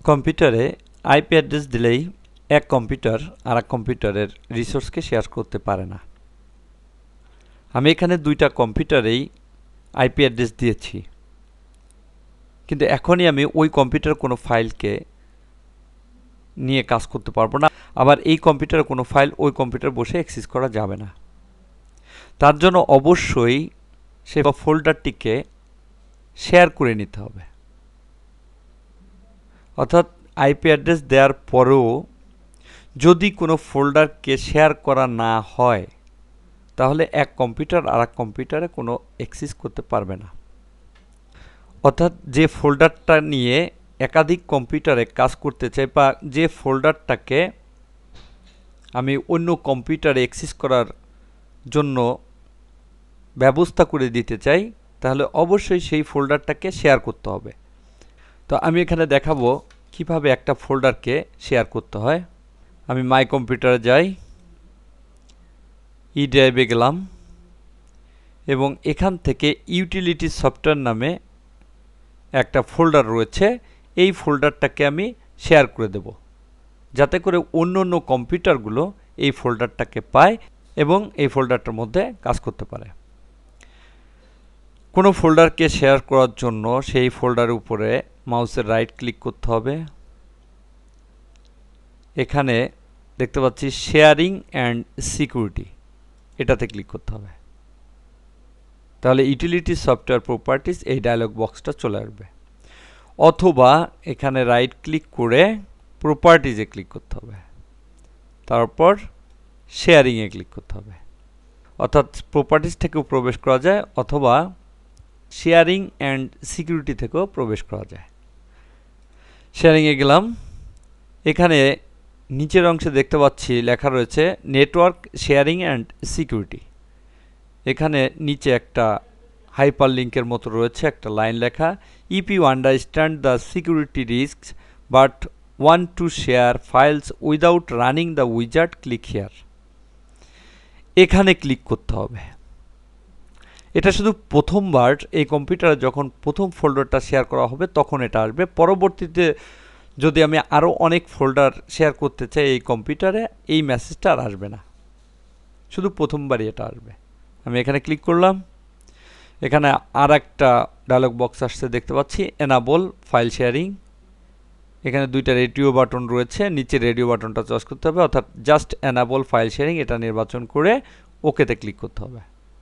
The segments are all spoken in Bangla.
কম্পিউটারে আইপি অ্যাড্রেস দিলেই এক কম্পিউটার আরেক কম্পিউটারের রিসোর্সকে শেয়ার করতে পারে না। আমি এখানে দুইটা কম্পিউটারেই আইপি অ্যাড্রেস দিয়েছি, কিন্তু এখনই আমি ওই কম্পিউটার কোনো ফাইলকে নিয়ে কাজ করতে পারবো না। আবার এই কম্পিউটারে কোনো ফাইল ওই কম্পিউটার বসে অ্যাক্সেস করা যাবে না। তার জন্য অবশ্যই সে ফোল্ডারটিকে শেয়ার করে নিতে হবে। অর্থাৎ আইপি অ্যাড্রেস দেওয়ার পরেও যদি কোনো ফোল্ডারকে শেয়ার করা না হয়, তাহলে এক কম্পিউটার আরেক কম্পিউটারে কোনো অ্যাক্সেস করতে পারবে না। অর্থাৎ যে ফোল্ডারটা নিয়ে একাধিক কম্পিউটারে কাজ করতে চাই, বা যে ফোল্ডারটাকে আমি অন্য কম্পিউটারে অ্যাক্সেস করার জন্য ব্যবস্থা করে দিতে চাই, তাহলে অবশ্যই সেই ফোল্ডারটাকে শেয়ার করতে হবে। তো আমি এখানে দেখাবো কিভাবে একটা ফোল্ডারকে শেয়ার করতে হয়। আমি মাই কম্পিউটারে যাই, ই ড্রাইভে গেলাম এবং এখান থেকে ইউটিলিটি সফটওয়্যার নামে একটা ফোল্ডার রয়েছে। এই ফোল্ডারটাকে আমি শেয়ার করে দেব, যাতে করে অন্য অন্য কম্পিউটারগুলো এই ফোল্ডারটাকে পায় এবং এই ফোল্ডারটার মধ্যে কাজ করতে পারে। কোনো ফোল্ডারকে শেয়ার করার জন্য সেই ফোল্ডারের উপরে মাউসের রাইট ক্লিক করতে হবে। এখানে দেখতে পাচ্ছি শেয়ারিং অ্যান্ড সিকিউরিটি, এটাতে ক্লিক করতে হবে। তাহলে ইউটিলিটি সফটওয়্যার প্রপার্টিজ এই ডায়লগ বক্সটা চলে আসবে। অথবা এখানে রাইট ক্লিক করে প্রপার্টিজে ক্লিক করতে হবে, তারপর শেয়ারিংয়ে ক্লিক করতে হবে। অর্থাৎ প্রপার্টিজ থেকেও প্রবেশ করা যায়, অথবা শেয়ারিং অ্যান্ড সিকিউরিটি থেকেও প্রবেশ করা যায়। শেয়ারিংয়ে গেলাম, এখানে নিচের অংশে দেখতে পাচ্ছি লেখা রয়েছে নেটওয়ার্ক শেয়ারিং অ্যান্ড সিকিউরিটি। এখানে নিচে একটা হাইপার লিঙ্কের মতো রয়েছে একটা লাইন লেখা, if you understand the security risks but want to share files without running the wizard, click here. এখানে ক্লিক করতে হবে। এটা শুধু প্রথমবার এই কম্পিউটারে যখন প্রথম ফোল্ডারটা শেয়ার করা হবে তখন এটা আসবে। পরবর্তীতে যদি আমি আরও অনেক ফোল্ডার শেয়ার করতে চাই এই কম্পিউটারে, এই মেসেজটা আর আসবে না, শুধু প্রথমবারই এটা আসবে। আমি এখানে ক্লিক করলাম, এখানে আর একটা ডায়লগ বক্স আসছে দেখতে পাচ্ছি, এনাবল ফাইল শেয়ারিং। এখানে দুইটা রেডিও বাটন রয়েছে, নিচে রেডিও বাটনটা চয়েস করতে হবে, অর্থাৎ জাস্ট এনাবল ফাইল শেয়ারিং এটা নির্বাচন করে ওকেতে ক্লিক করতে হবে।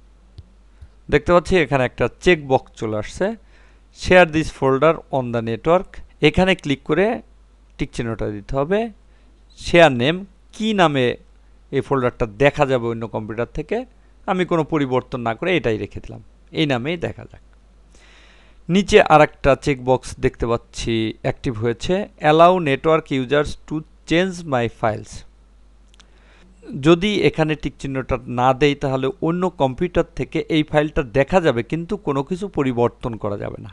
দেখতে পাচ্ছি এখানে একটা চেক বক্স চলে আসছে, share this folder on the network. এখানে ক্লিক করে টিক চিহ্নটা দিতে হবে। শেয়ার নেম, কি নামে এই ফোল্ডারটা দেখা যাবে অন্য কম্পিউটার থেকে, আমি কোনো পরিবর্তন না করে এটাই রেখে দিলাম, এই নামেই দেখা যাক। নিচে আর একটা চেক বক্স দেখতে পাচ্ছি অ্যাক্টিভ হয়েছে, allow network users to change my files. যদি এখানে টিক চিহ্নটা না দেই তাহলে অন্য কম্পিউটার থেকে এই ফাইলটা দেখা যাবে, কিন্তু কোনো কিছু পরিবর্তন করা যাবে না।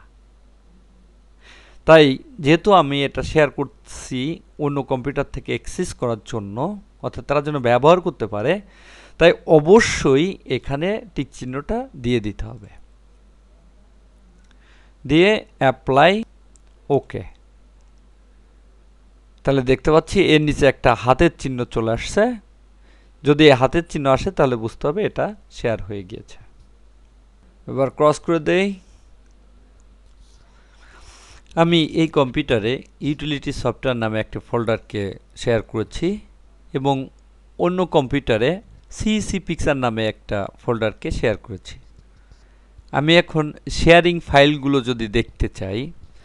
তাই যেহেতু আমি এটা শেয়ার করছি অন্য কম্পিউটার থেকে অ্যাক্সেস করার জন্য, অর্থাৎ তারা যেন ব্যবহার করতে পারে, তাই অবশ্যই এখানে টিক চিহ্নটা দিয়ে দিতে হবে, দিয়ে অ্যাপ্লাই ওকে। তাহলে দেখতে পাচ্ছি এর নিচে একটা হাতের চিহ্ন চলে আসছে। যদি হাতের চিহ্ন আসে তাহলে বুঝতে হবে এটা শেয়ার হয়ে গিয়েছে। এবার ক্রস করে দেই। আমি এই কম্পিউটারে ইউটিলিটি সফটওয়্যার নামে একটা ফোল্ডারকে শেয়ার করেছি এবং অন্য কম্পিউটারে সিসি পিকচার নামে একটা ফোল্ডারকে শেয়ার করেছি। আমি এখন শেয়ারিং ফাইলগুলো যদি দেখতে চাই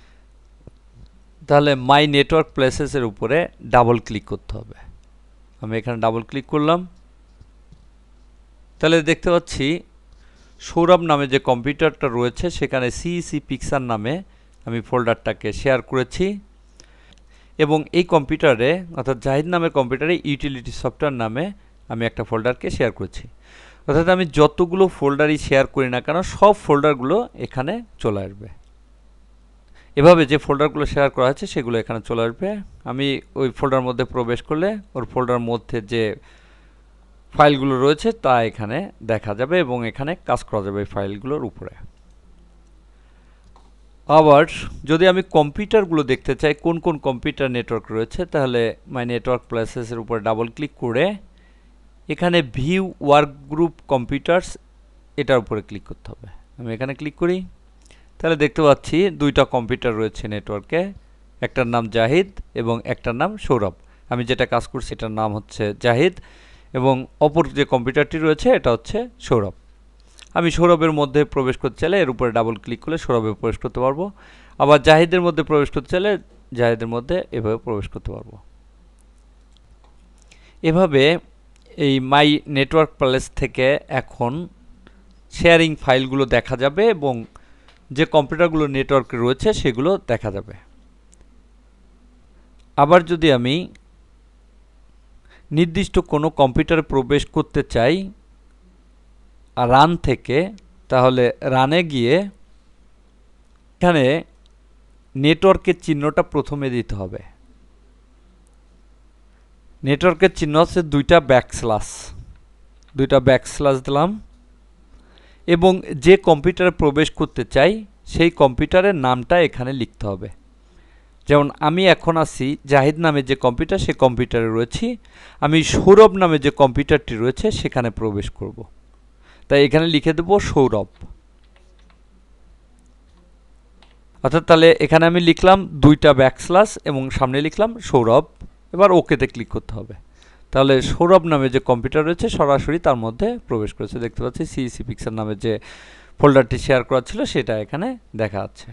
তাহলে মাই নেটওয়ার্ক প্লেসেসের উপরে ডাবল ক্লিক করতে হবে। আমি এখানে ডাবল ক্লিক করলাম, তাহলে দেখতে পাচ্ছি সৌরভ নামে যে কম্পিউটারটা রয়েছে সেখানে সিসি পিকচার নামে আমি ফোল্ডারটাকে শেয়ার করেছি এবং এই কম্পিউটারে অর্থাৎ জাহিদ নামের কম্পিউটারে ইউটিলিটি সফটওয়্যার নামে আমি একটা ফোল্ডারকে শেয়ার করেছি। অর্থাৎ আমি যতগুলো ফোল্ডারই শেয়ার করি না কেন সব ফোল্ডারগুলো এখানে চলে আসবে। এভাবে যে ফোল্ডারগুলো শেয়ার করা হয়েছে সেগুলো এখানে চলে আসবে। আমি ওই ফোল্ডার মধ্যে প্রবেশ করলে ওর ফোল্ডার মধ্যে যে ফাইলগুলো রয়েছে তা এখানে দেখা যাবে এবং এখানে কাজ করা যাবে এই ফাইলগুলোর উপরে। আবার যদি আমি কম্পিউটারগুলো দেখতে চাই কোন কোন কম্পিউটার নেটওয়ার্ক রয়েছে, তাহলে মাই নেটওয়ার্ক প্লেসেসের উপর ডাবল ক্লিক করে এখানে ভিউ ওয়ার্ক গ্রুপ কম্পিউটারস এটার উপরে ক্লিক করতে হবে। আমি এখানে ক্লিক করি, তাহলে দেখতে পাচ্ছি দুইটা কম্পিউটার রয়েছে নেটওয়ার্কে, একটার নাম জাহিদ এবং একটার নাম সৌরভ। আমি যেটা কাজ করছি এটার নাম হচ্ছে জাহিদ এবং অপর যে কম্পিউটারটি রয়েছে এটা হচ্ছে সৌরভ। আমি সৌরভের মধ্যে প্রবেশ করতে চাইলে এর উপরে ডাবল ক্লিক করলে সৌরভে প্রবেশ করতে পারবো, আবার জাহিদের মধ্যে প্রবেশ করতে চাইলে জাহিদের মধ্যে এভাবে প্রবেশ করতে পারবো। এভাবে এই মাই নেটওয়ার্ক প্লেস থেকে এখন শেয়ারিং ফাইলগুলো দেখা যাবে এবং যে কম্পিউটারগুলো নেটওয়ার্কে রয়েছে সেগুলো দেখা যাবে। আবার যদি আমি নির্দিষ্ট কোনো কম্পিউটারে প্রবেশ করতে চাই রান থেকে, তাহলে রানে গিয়ে এখানে নেটওয়ার্কের চিহ্নটা প্রথমে দিতে হবে। নেটওয়ার্কের চিহ্ন হচ্ছে দুইটা ব্যাকস্ল্যাশ দিলাম এবং যে কম্পিউটারে প্রবেশ করতে চাই সেই কম্পিউটারের নামটা এখানে লিখতে হবে। যেমন আমি এখন আছি জাহিদ নামে যে কম্পিউটার, সেই কম্পিউটারে রয়েছি, আমি সৌরভ নামে যে কম্পিউটারটি রয়েছে সেখানে প্রবেশ করব, তাই এখানে লিখে দেব সৌরভ। অর্থাৎ তাহলে এখানে আমি লিখলাম দুইটা ব্যাকস্ল্যাশ এবং সামনে লিখলাম সৌরভ, এবার ওকেতে ক্লিক করতে হবে। তাহলে সৌরভ নামে যে কম্পিউটার রয়েছে সরাসরি তার মধ্যে প্রবেশ করেছে। দেখতে পাচ্ছি সিইসি পিকচার নামে যে ফোল্ডারটি শেয়ার করা ছিল সেটা এখানে দেখা যাচ্ছে।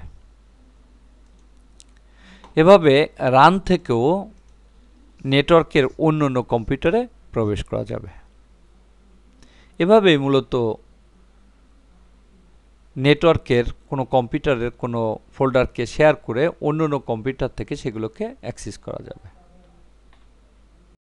এভাবে রান থেকেও নেটওয়ার্কের অন্য অন্য কম্পিউটারে প্রবেশ করা যাবে। এভাবে মূলত নেটওয়ার্কের কোনো কম্পিউটারের কোনো ফোল্ডারকে শেয়ার করে অন্য অন্য কম্পিউটার থেকে সেগুলোকে অ্যাক্সেস করা যাবে।